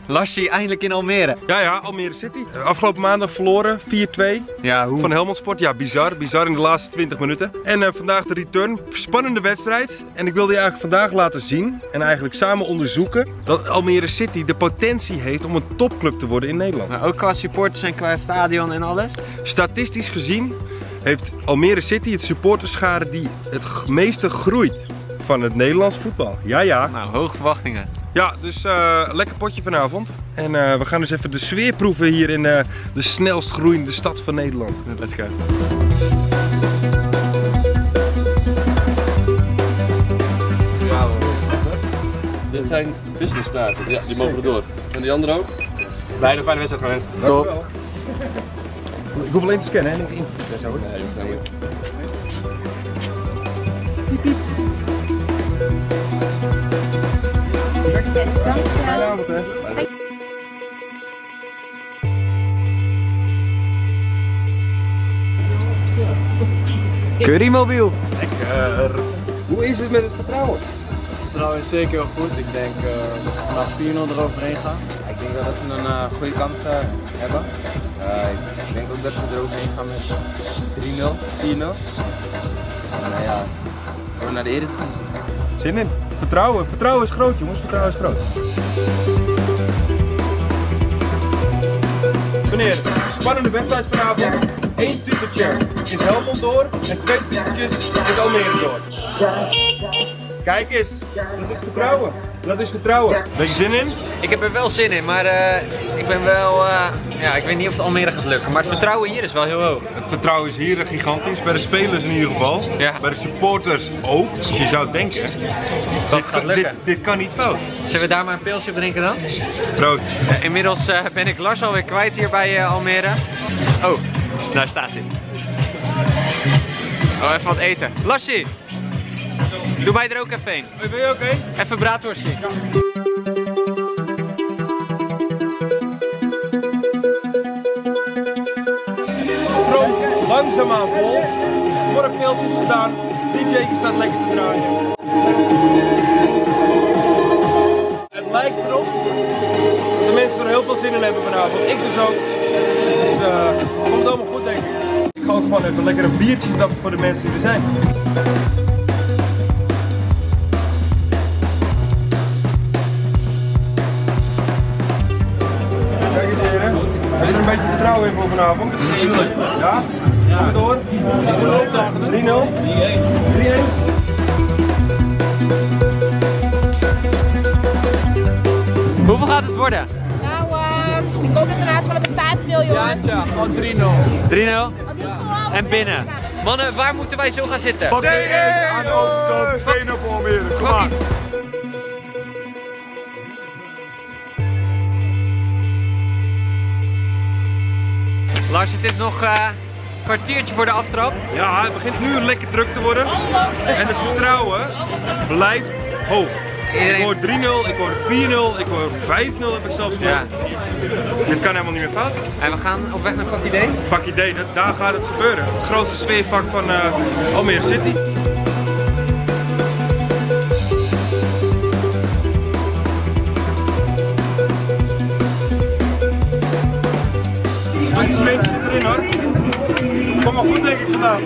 Larsie, eindelijk in Almere. Ja, Almere City. Afgelopen maandag verloren, 4-2. Ja, hoe? Van Helmond Sport. Ja, bizar in de laatste 20 minuten. En vandaag de return. Spannende wedstrijd. En ik wilde je eigenlijk vandaag laten zien en eigenlijk samen onderzoeken dat Almere City de potentie heeft om een topclub te worden in Nederland. Maar ook qua supporters en qua stadion en alles? Statistisch gezien heeft Almere City het supporterschade die het meeste groeit van het Nederlands voetbal. Ja. Nou, hoge verwachtingen. Ja, dus lekker potje vanavond. En we gaan dus even de sfeer proeven hier in de snelst groeiende stad van Nederland. Let's go. Dit zijn businesskaarten, ja, die mogen we door. En die andere ook? Beide fijne wedstrijd gewenst. Top. Ik hoef alleen te scannen, hè? Niet in. Ja, zo. Nee, dat zijn we. Fijne avond, hè? Currymobiel. Lekker. Hoe is het met het vertrouwen? Het vertrouwen is zeker heel goed. Ik denk dat we vandaag 4-0 eroverheen gaan. Ik denk dat we een goede kans hebben. Ik denk ook dat we er overheen gaan met 3-0, 4-0. Nou ja, gewoon naar de Eredivisie. Zin in. Vertrouwen is groot, jongens. Vertrouwen is groot. Meneer, spannende wedstrijd vanavond. 1 typetje is Helmond door en 2 typetjes is Almere door. Kijk eens, dat is vertrouwen. Dat is vertrouwen. Beetje zin in? Ik heb er wel zin in, maar ik ben wel, ja, ik weet niet of het Almere gaat lukken. Maar het vertrouwen hier is wel heel hoog. Het vertrouwen is hier gigantisch, bij de spelers in ieder geval. Ja. Bij de supporters ook. Dus je zou denken, Dat gaat lukken. dit kan niet fout. Zullen we daar maar een pilsje op drinken dan? Brood. Inmiddels ben ik Lars alweer kwijt hier bij Almere. Oh, daar staat hij. Oh, even wat eten. Larsie! Doe mij er ook even een. Ben je oké? Even een braadworstje. Ja. Brood langzaamaan vol. Worden pilsjes gedaan. DJ staat lekker te draaien. Het lijkt erop dat de mensen er heel veel zin in hebben vanavond. Ik dus ook. Dus het komt allemaal goed, denk ik. Ik ga ook gewoon even lekker een biertje knappen voor de mensen die er zijn. Kijk eens heren. Heb je er een beetje vertrouwen in voor vanavond? Zeker. Ja? Gaan we door? 3-0? 3-1? Hoeveel gaat het worden? Nou, ik hoop dat het eruit gaat met een 5-0, jongen. Ja, gewoon 3-0. En binnen. Mannen, waar moeten wij zo gaan zitten? Aan de overkant, 2-0 voor Almere. Kom maar. Lars, het is nog een kwartiertje voor de aftrap. Ja, het begint nu lekker druk te worden. En het vertrouwen blijft hoog. Ik hoor 3-0, ik hoor 4-0, ik hoor 5-0 heb ik zelfs gehoord. Ja. Dit kan helemaal niet meer fout. En we gaan op weg naar Pak Idee. Pak idee, daar gaat het gebeuren. Het grootste sfeervak van Almere City. Het smeetje zit erin hoor. Kom maar goed denk ik vandaag.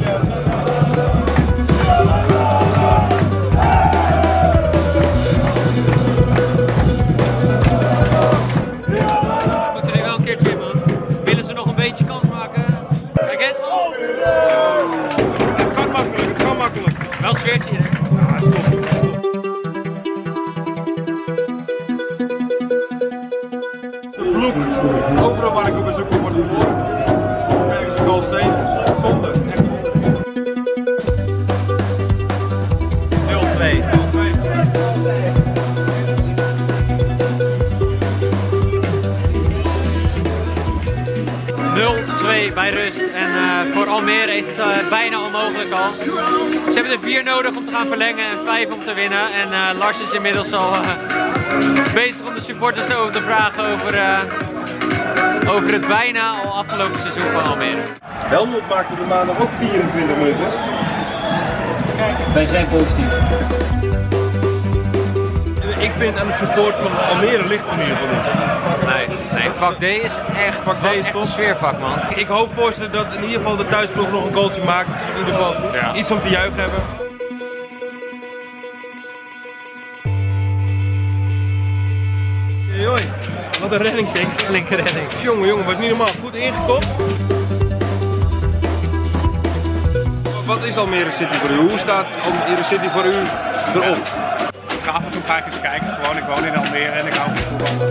We moeten nu wel een keertje in, man. Willen ze nog een beetje kans maken? Kijk eens. Het kan makkelijk, het kan makkelijk. Wel sfeertje hier, hè? Ja, stop. De vloek, overal waar ik op bezoek kom wordt verloren. Kijk eens een goal tegen. Zonde, echt zonde. 0-2. 0-2 bij rust en voor Almere is het bijna onmogelijk al. Ze hebben er 4 nodig om te gaan verlengen en 5 om te winnen. En Lars is inmiddels al bezig om de supporters over te vragen over het bijna al afgelopen seizoen van Almere. Helmond maakte de maandag ook 24 minuten. Wij zijn positief. Ik vind aan de support van Almere ligt er in ieder geval niet. Nee, vak D is echt, Vak D is echt top. een sfeervak, man. Ik hoop voor ze dat in ieder geval de thuisploeg nog een goaltje maakt. Dat ze in ieder geval iets om te juichen hebben. Hoi, wat een redding, Pink. Flinke redding. Jongen, wat niet normaal. Goed ingekopt. Wat is Almere City voor u? Hoe staat Almere City voor u erop? Ik ga af en toe graag eens kijken. Gewoon, ik woon in Almere en ik hou van voetbal.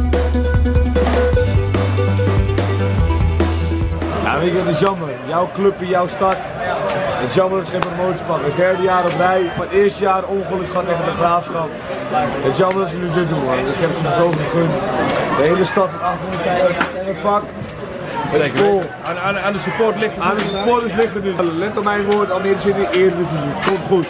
Ja, weet je, het is jammer. Jouw club in jouw stad. Het is jammer dat ze geen promotie pakken. Het derde jaar op rij. Maar het eerste jaar ongeluk gehad tegen de Graafschap. Het is jammer dat ze nu dit doen, man. Ik heb ze zo gegund. De hele stad van 800 en het vak. Het is vol. Aan de support ligt het. Aan de supporters ligt het nu. Let op mijn woord, Almere zit in de Eredivisie. Komt goed.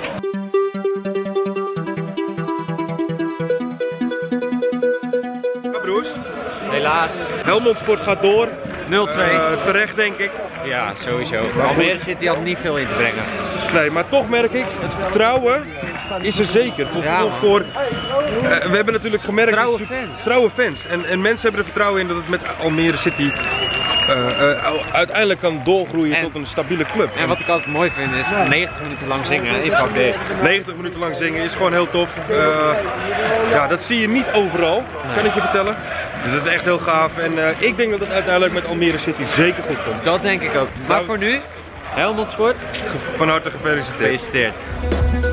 Ja, broers. Helaas. Helmond Sport gaat door. 0-2. Terecht, denk ik. Ja, sowieso. Almere City had niet veel in te brengen. Nee, maar toch merk ik, het vertrouwen is er zeker. We hebben natuurlijk gemerkt... Trouwe fans. En mensen hebben er vertrouwen in dat het met Almere City uiteindelijk kan doorgroeien tot een stabiele club. En wat ik altijd mooi vind is 90 minuten lang zingen in vak D. 90 minuten lang zingen is gewoon heel tof. Ja, dat zie je niet overal, kan ik je vertellen. Dus dat is echt heel gaaf en ik denk dat het uiteindelijk met Almere City zeker goed komt. Dat denk ik ook. Maar voor nu, Helmond Sport, Van harte gefeliciteerd. gefeliciteerd.